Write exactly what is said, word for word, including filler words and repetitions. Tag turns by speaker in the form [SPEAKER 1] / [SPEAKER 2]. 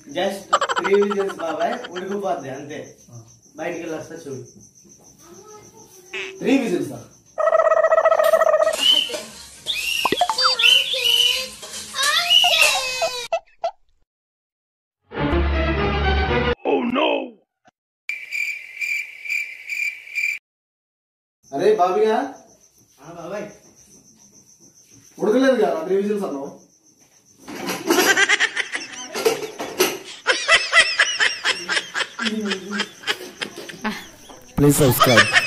[SPEAKER 1] Just three whistles బాబాయ్ ఉడికిపోద్ది అంతే. బయటికి వెళ్ళి వస్తా చూడు.
[SPEAKER 2] త్రీ విజిల్స్ అరే బాబిగా
[SPEAKER 1] బాబాయ్
[SPEAKER 2] ఉడకలేదు కదా త్రీ విజిల్స్ అన్నావు.
[SPEAKER 3] Please subscribe.